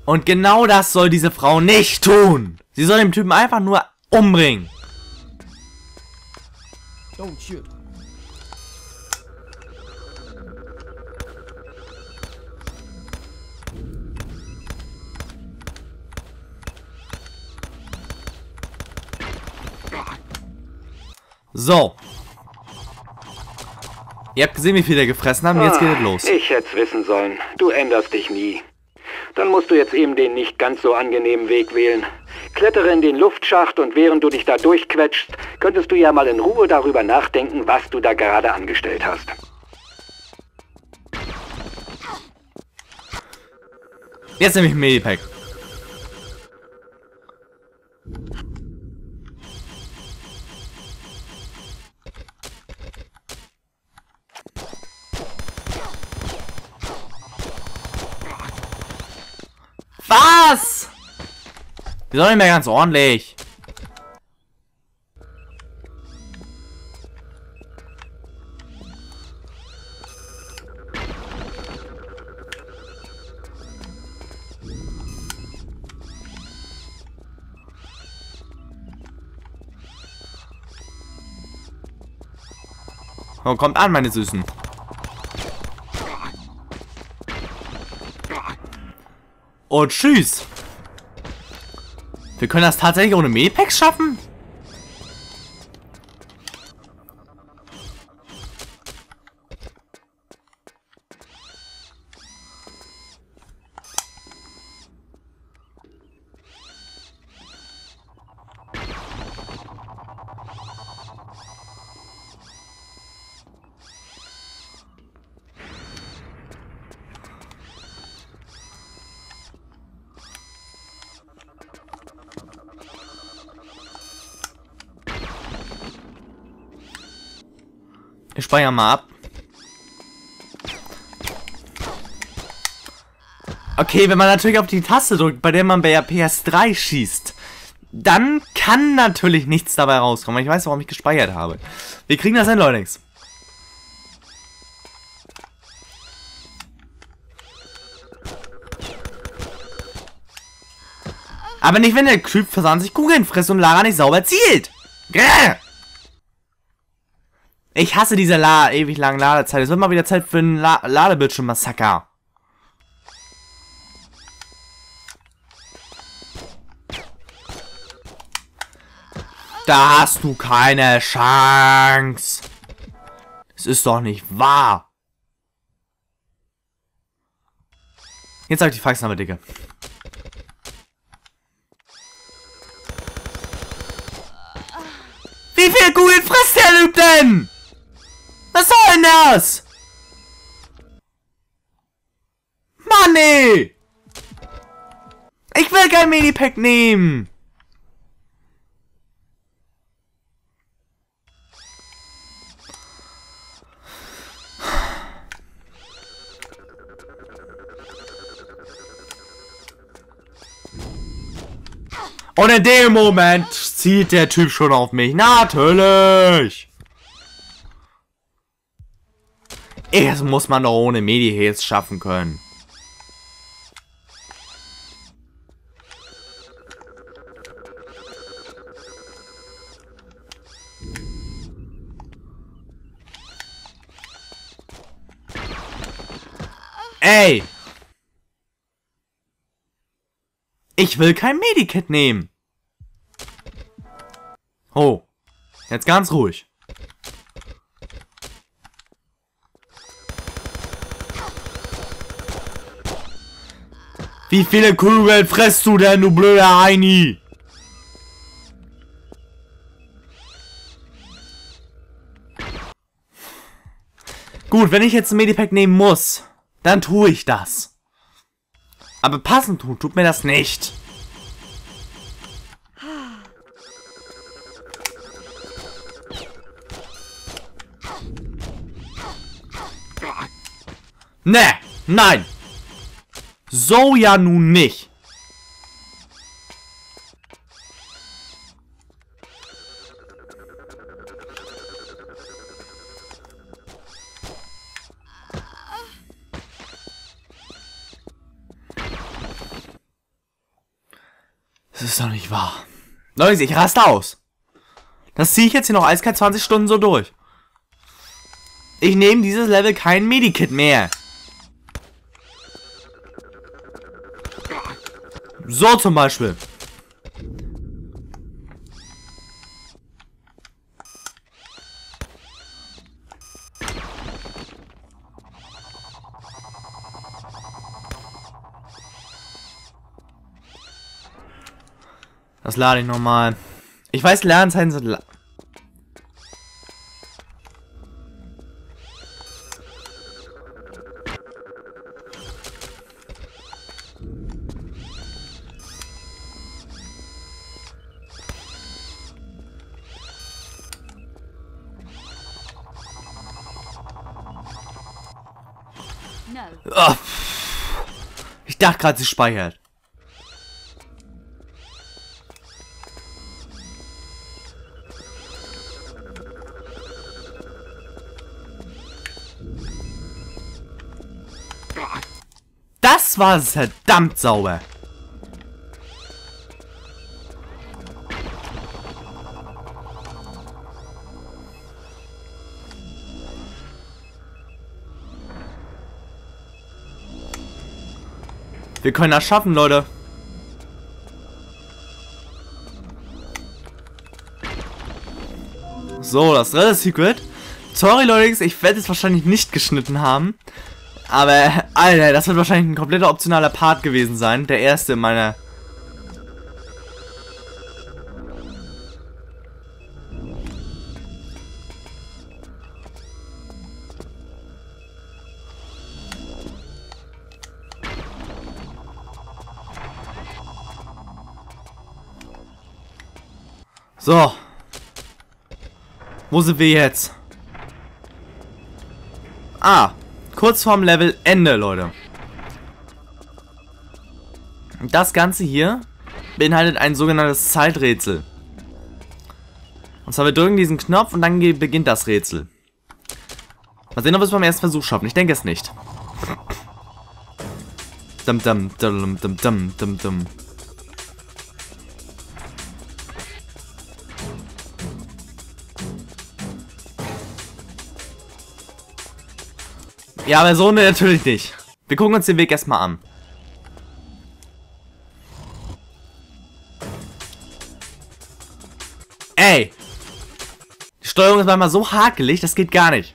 Und genau das soll diese Frau nicht tun. Sie soll den Typen einfach nur umbringen. Don't shoot. So. Ihr habt gesehen, wie viel der gefressen haben. Jetzt geht es los. Ich hätte es wissen sollen. Du änderst dich nie. Dann musst du jetzt eben den nicht ganz so angenehmen Weg wählen. Klettere in den Luftschacht und während du dich da durchquetscht, könntest du ja mal in Ruhe darüber nachdenken, was du da gerade angestellt hast. Jetzt nehme ich ein Medipack. Was? Die sollen nicht mehr ganz ordentlich. Oh, kommt an, meine Süßen. Und tschüss. Wir können das tatsächlich ohne Medipacks schaffen? Ich speichere mal ab. Okay, wenn man natürlich auf die Taste drückt, bei der man bei der PS3 schießt, dann kann natürlich nichts dabei rauskommen. Ich weiß, warum ich gespeichert habe. Wir kriegen das hin, Leute. Aber nicht, wenn der Typ für 20 Kugeln frisst und Lara nicht sauber zielt. Grrr! Ich hasse diese ewig langen Ladezeit. Es wird mal wieder Zeit für ein Ladebildschirm-Massaker. Da hast du keine Chance. Es ist doch nicht wahr. Jetzt habe ich die Faxnummer, Dicke. Wie viel Kugeln frisst der Typ denn? Was soll denn das? Mann, ey! Ich will kein Medipack nehmen! Und in dem Moment zielt der Typ schon auf mich. Natürlich! Das muss man doch ohne Medi-Hits schaffen können. Ey! Ich will kein Medikit nehmen. Oh. Jetzt ganz ruhig. Wie viele Kugeln frisst du denn, du blöder Heini? Gut, wenn ich jetzt ein Medipack nehmen muss, dann tue ich das. Aber passend tut mir das nicht. Ne, nein. So ja nun nicht. Das ist doch nicht wahr. Leute, ich raste aus. Das ziehe ich jetzt hier noch eiskalt 20 Stunden so durch. Ich nehme dieses Level kein Medikit mehr. So zum Beispiel. Das lade ich nochmal. Ich weiß, Lernzeiten sind... Oh. Ich dachte gerade, sie speichert. Das war verdammt sauber. Wir können das schaffen, Leute. So, das dritte Secret. Sorry, Leute, ich werde es wahrscheinlich nicht geschnitten haben. Aber, Alter, das wird wahrscheinlich ein kompletter optionaler Part gewesen sein. Der erste in meiner... So. Wo sind wir jetzt? Ah. Kurz vorm Level Ende, Leute. Das Ganze hier beinhaltet ein sogenanntes Zeiträtsel. Und zwar wir drücken diesen Knopf und dann beginnt das Rätsel. Mal sehen, ob wir es beim ersten Versuch schaffen. Ich denke es nicht. Dum dum dum dum dum dum dum. Ja, aber so natürlich nicht. Wir gucken uns den Weg erstmal an. Ey! Die Steuerung ist manchmal so hakelig, das geht gar nicht.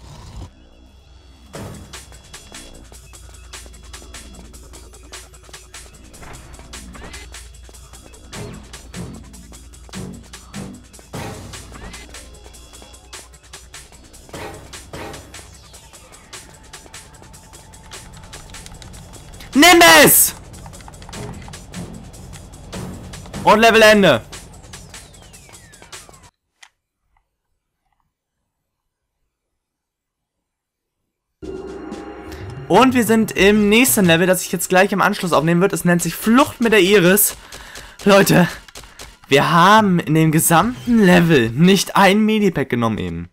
Nimm es! Und Level Ende. Und wir sind im nächsten Level, das ich jetzt gleich im Anschluss aufnehmen wird. Es nennt sich Flucht mit der Iris. Leute, wir haben in dem gesamten Level nicht ein Medipack genommen eben.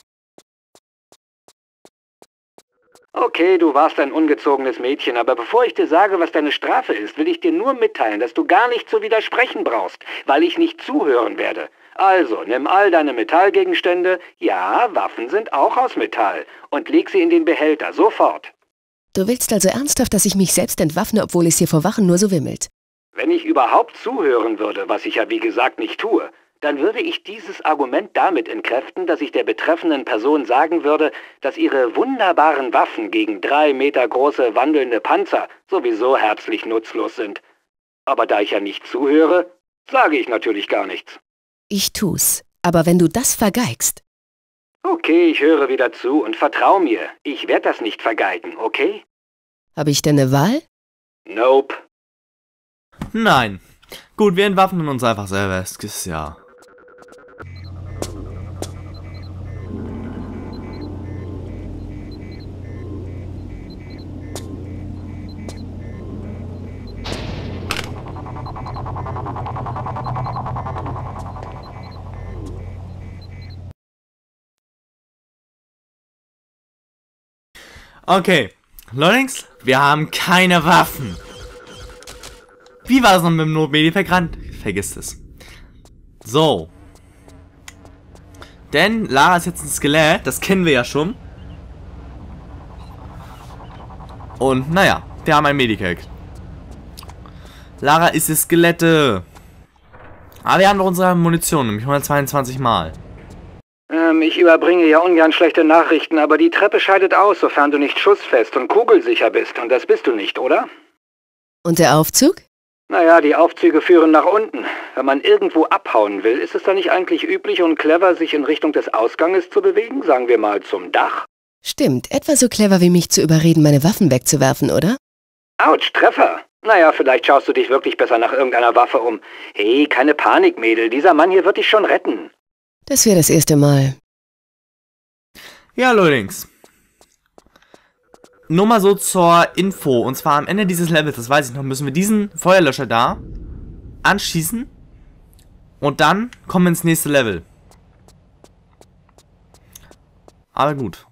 Okay, du warst ein ungezogenes Mädchen, aber bevor ich dir sage, was deine Strafe ist, will ich dir nur mitteilen, dass du gar nicht zu widersprechen brauchst, weil ich nicht zuhören werde. Also, nimm all deine Metallgegenstände, ja, Waffen sind auch aus Metall, und leg sie in den Behälter, sofort. Du willst also ernsthaft, dass ich mich selbst entwaffne, obwohl es hier vor Wachen nur so wimmelt? Wenn ich überhaupt zuhören würde, was ich ja wie gesagt nicht tue, dann würde ich dieses Argument damit entkräften, dass ich der betreffenden Person sagen würde, dass ihre wunderbaren Waffen gegen 3 Meter große wandelnde Panzer sowieso herzlich nutzlos sind. Aber da ich ja nicht zuhöre, sage ich natürlich gar nichts. Ich tu's. Aber wenn du das vergeigst... Okay, ich höre wieder zu und vertrau mir. Ich werde das nicht vergeigen, okay? Habe ich denn eine Wahl? Nope. Nein. Gut, wir entwaffnen uns einfach selber. Es ist ja... Okay, Leute, wir haben keine Waffen. Wie war es noch mit dem Notmedipack ran? Vergiss es. So. Denn Lara ist jetzt ein Skelett, das kennen wir ja schon. Und naja, wir haben ein Medipack. Lara ist das Skelette. Aber wir haben noch unsere Munition, nämlich 122 Mal. Ich überbringe ja ungern schlechte Nachrichten, aber die Treppe scheidet aus, sofern du nicht schussfest und kugelsicher bist. Und das bist du nicht, oder? Und der Aufzug? Naja, die Aufzüge führen nach unten. Wenn man irgendwo abhauen will, ist es dann nicht eigentlich üblich und clever, sich in Richtung des Ausganges zu bewegen? Sagen wir mal zum Dach? Stimmt, etwa so clever wie mich zu überreden, meine Waffen wegzuwerfen, oder? Autsch, Treffer! Naja, vielleicht schaust du dich wirklich besser nach irgendeiner Waffe um. Hey, keine Panik, Mädel. Dieser Mann hier wird dich schon retten. Das wäre das erste Mal. Ja, Leutings. Nur mal so zur Info. Und zwar am Ende dieses Levels, das weiß ich noch, müssen wir diesen Feuerlöscher da anschießen. Und dann kommen wir ins nächste Level. Aber gut.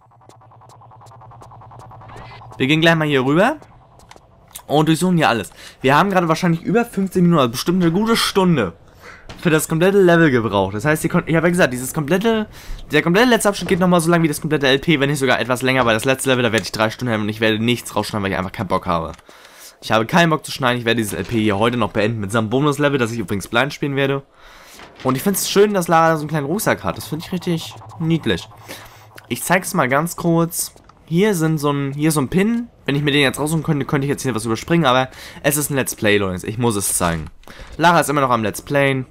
Wir gehen gleich mal hier rüber. Und durchsuchen hier alles. Wir haben gerade wahrscheinlich über 15 Minuten, also bestimmt eine gute Stunde für das komplette Level gebraucht. Das heißt, ich habe ja gesagt, der komplette letzte Abschnitt geht nochmal so lang wie das komplette LP, wenn nicht sogar etwas länger, weil das letzte Level, da werde ich 3 Stunden haben und ich werde nichts rausschneiden, weil ich einfach keinen Bock habe. Ich habe keinen Bock zu schneiden, ich werde dieses LP hier heute noch beenden mit seinem Bonus-Level, das ich übrigens blind spielen werde. Und ich finde es schön, dass Lara so einen kleinen Rucksack hat. Das finde ich richtig niedlich. Ich zeige es mal ganz kurz. Hier ist so ein Pin. Wenn ich mir den jetzt raussuchen könnte, könnte ich jetzt hier was überspringen, aber es ist ein Let's Play, Leute. Ich muss es zeigen. Lara ist immer noch am Let's Playen.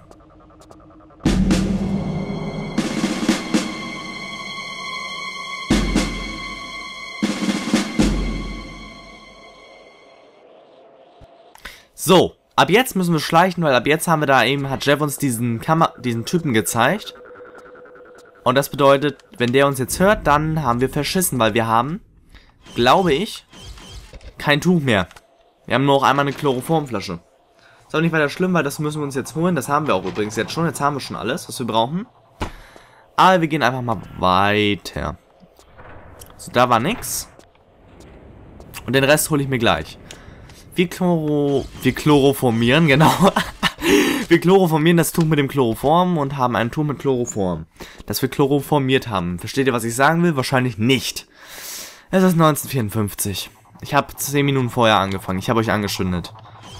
So, ab jetzt müssen wir schleichen, weil ab jetzt haben wir da eben, hat Jeff uns diesen Typen gezeigt. Und das bedeutet, wenn der uns jetzt hört, dann haben wir verschissen, weil wir haben, glaube ich, kein Tuch mehr. Wir haben nur noch einmal eine Chloroformflasche. Ist auch nicht weiter schlimm, weil das müssen wir uns jetzt holen. Das haben wir auch übrigens jetzt schon. Jetzt haben wir schon alles, was wir brauchen. Aber wir gehen einfach mal weiter. So, da war nix. Und den Rest hole ich mir gleich. Wir chloroformieren, genau. Wir chloroformieren das Tuch mit dem Chloroform und haben ein Tuch mit Chloroform, das wir chloroformiert haben. Versteht ihr, was ich sagen will? Wahrscheinlich nicht. Es ist 1954. Ich habe 10 Minuten vorher angefangen. Ich habe euch angeschündet.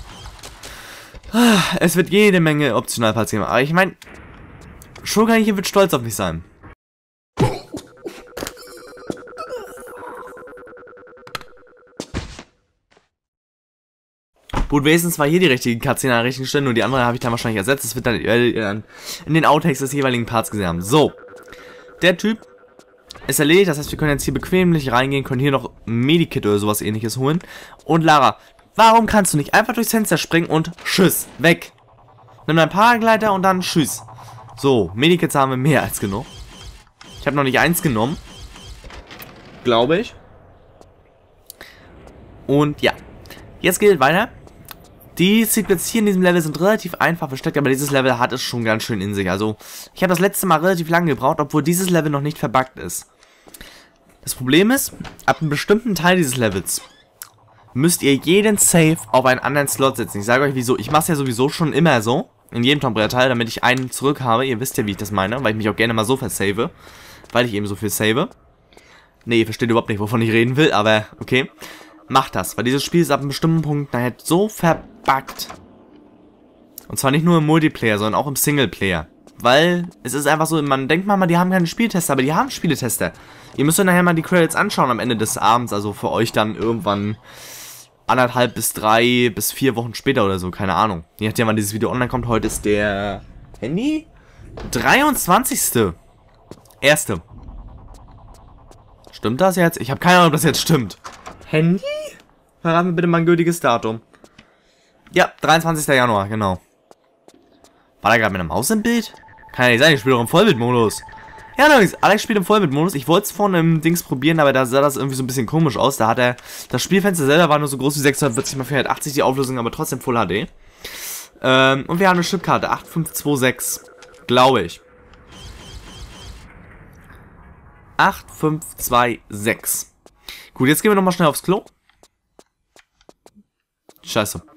Es wird jede Menge Optionalparts geben. Aber ich meine, Shogun hier wird stolz auf mich sein. Gut, wenigstens war hier die richtige Cutscene an der richtigen Stelle, nur die andere habe ich dann wahrscheinlich ersetzt. Das wird dann in den Outtakes des jeweiligen Parts gesehen haben. So, der Typ ist erledigt, das heißt, wir können jetzt hier bequemlich reingehen, können hier noch ein Medikit oder sowas ähnliches holen. Und Lara, warum kannst du nicht einfach durchs Fenster springen und tschüss, weg? Nimm deinen Paragleiter und dann tschüss. So, Medikits haben wir mehr als genug. Ich habe noch nicht eins genommen. Glaube ich. Und ja, jetzt geht es weiter. Die Secrets hier in diesem Level sind relativ einfach versteckt, aber dieses Level hat es schon ganz schön in sich. Also, ich habe das letzte Mal relativ lange gebraucht, obwohl dieses Level noch nicht verbuggt ist. Das Problem ist, ab einem bestimmten Teil dieses Levels müsst ihr jeden Save auf einen anderen Slot setzen. Ich sage euch wieso. Ich mache es ja sowieso schon immer so, in jedem Tomb Raider Teil, damit ich einen zurück habe. Ihr wisst ja, wie ich das meine, weil ich mich auch gerne mal so versave, weil ich eben so viel save. Ne, ihr versteht überhaupt nicht, wovon ich reden will, aber okay. Macht das, weil dieses Spiel ist ab einem bestimmten Punkt nachher so verbuggt. Und zwar nicht nur im Multiplayer, sondern auch im Singleplayer. Weil es ist einfach so, man denkt mal, die haben keine Spieltester, aber die haben Spieletester. Ihr müsst euch nachher mal die Credits anschauen am Ende des Abends, also für euch dann irgendwann 1,5 bis 3 bis 4 Wochen später oder so, keine Ahnung. Je nachdem, wann dieses Video online kommt, heute ist der Handy? 23. Erste. Stimmt das jetzt? Ich habe keine Ahnung, ob das jetzt stimmt. Handy? Verrat mir bitte mal ein gültiges Datum. Ja, 23. Januar, genau. War da gerade mit einer Maus im Bild? Kann ja nicht sein, ich spiele doch im Vollbildmodus. Ja, Leute, Alex spielt im Vollbildmodus. Ich wollte es vorne im Dings probieren, aber da sah das irgendwie so ein bisschen komisch aus. Da hat er, das Spielfenster selber war nur so groß wie 640 x 480 die Auflösung, aber trotzdem Full HD. Und wir haben eine Chipkarte, 8526, glaube ich. 8526. Gut, jetzt gehen wir nochmal schnell aufs Klo. Scheiße.